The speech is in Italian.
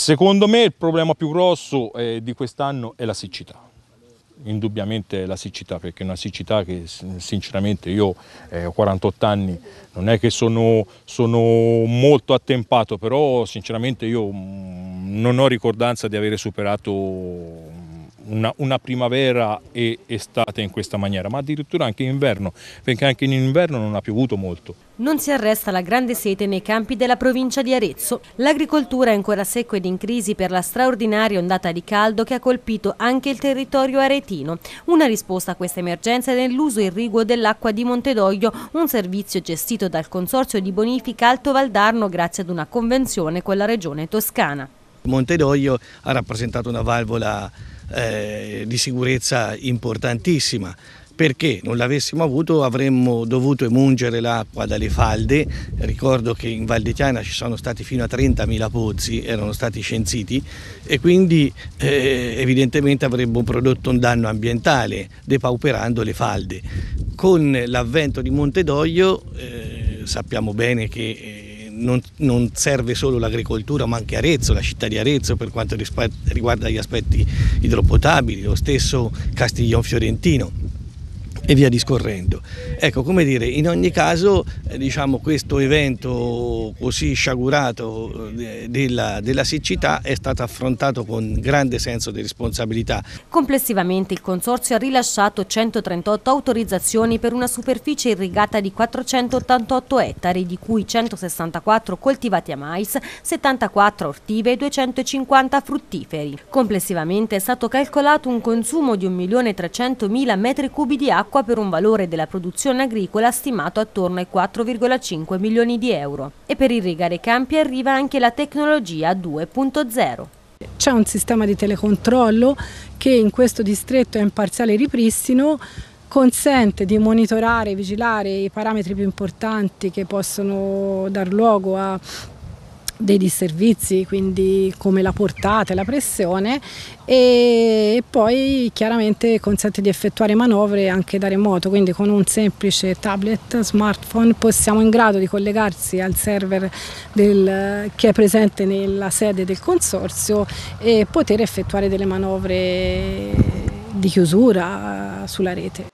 Secondo me il problema più grosso di quest'anno è la siccità. Indubbiamente la siccità, perché è una siccità che sinceramente io ho 48 anni, non è che sono molto attempato, però sinceramente io non ho ricordanza di avere superato una primavera e estate in questa maniera, ma addirittura anche inverno, perché anche in inverno non ha piovuto molto. Non si arresta la grande sete nei campi della provincia di Arezzo. L'agricoltura è ancora secco ed in crisi per la straordinaria ondata di caldo che ha colpito anche il territorio aretino. Una risposta a questa emergenza è nell'uso irriguo dell'acqua di Montedoglio, un servizio gestito dal Consorzio di Bonifica Alto Valdarno grazie ad una convenzione con la Regione Toscana. Montedoglio ha rappresentato una valvola di sicurezza importantissima. Perché non l'avessimo avuto avremmo dovuto emungere l'acqua dalle falde. Ricordo che in Val di Chiana ci sono stati fino a 30.000 pozzi, erano stati censiti, e quindi evidentemente avremmo prodotto un danno ambientale depauperando le falde. Con l'avvento di Montedoglio sappiamo bene che non serve solo l'agricoltura ma anche Arezzo, la città di Arezzo per quanto riguarda gli aspetti idropotabili, lo stesso Castiglion Fiorentino e via discorrendo. Ecco, come dire, in ogni caso diciamo, questo evento così sciagurato della siccità è stato affrontato con grande senso di responsabilità. Complessivamente il Consorzio ha rilasciato 138 autorizzazioni per una superficie irrigata di 488 ettari, di cui 164 coltivati a mais, 74 ortive e 250 fruttiferi. Complessivamente è stato calcolato un consumo di 1.300.000 metri cubi di acqua per un valore della produzione agricola stimato attorno ai 4,5 milioni di euro. E per irrigare i campi arriva anche la tecnologia 2.0. C'è un sistema di telecontrollo che in questo distretto è in parziale ripristino, consente di monitorare e vigilare i parametri più importanti che possono dar luogo a dei disservizi, quindi come la portata e la pressione, e poi chiaramente consente di effettuare manovre anche da remoto, quindi con un semplice tablet, smartphone siamo in grado di collegarsi al server che è presente nella sede del consorzio e poter effettuare delle manovre di chiusura sulla rete.